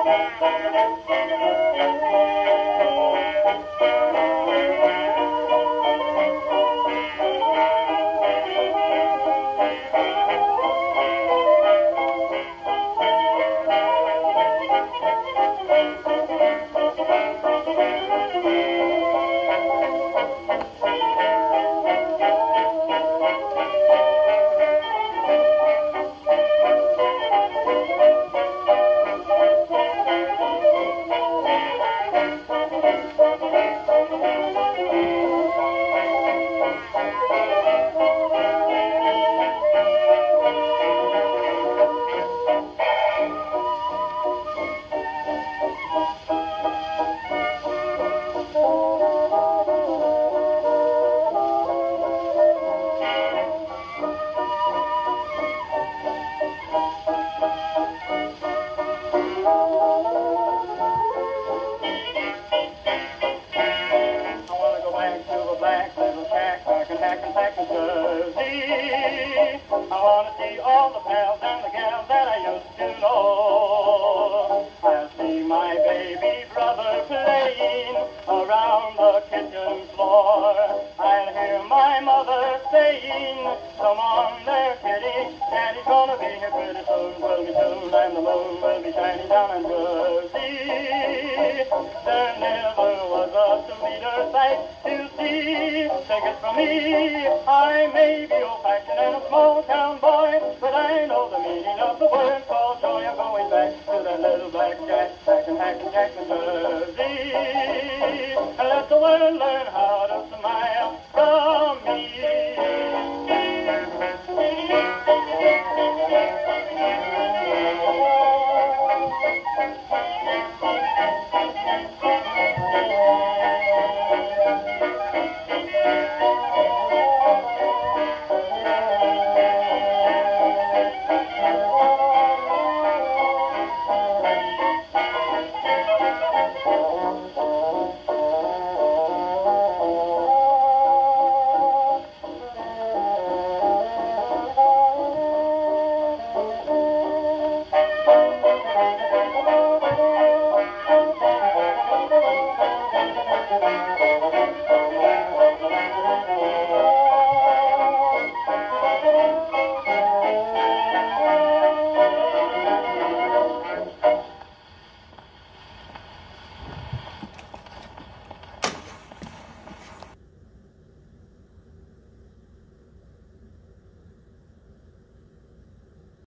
Jersey. I want to see all the pals and the gals that I used to know. I see my baby brother playing around the kitchen floor. I'll hear my mother saying, come on there, kitty, Daddy's gonna be here pretty soon. Will be soon, and the moon will be shining down in Jersey. There never was a sweeter sight to see. Take it from me, I may be old-fashioned and a small-town boy, but I know the meaning of the word